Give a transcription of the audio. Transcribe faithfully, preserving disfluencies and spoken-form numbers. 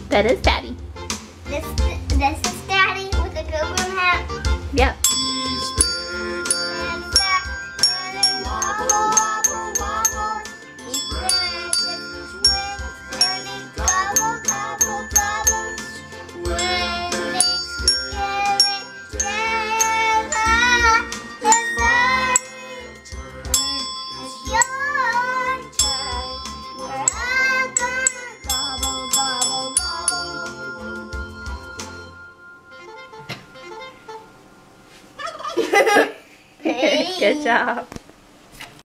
That is Daddy. This, this is Daddy with a pilgrim hat. Yep. And back, and then wobble, wobble, wobble. He spreads his wings, and he gobble, gobble, gobble. When Thanksgiving together, it's my turn, it's your turn. We're all gonna gobble, gobble, gobble. Good job.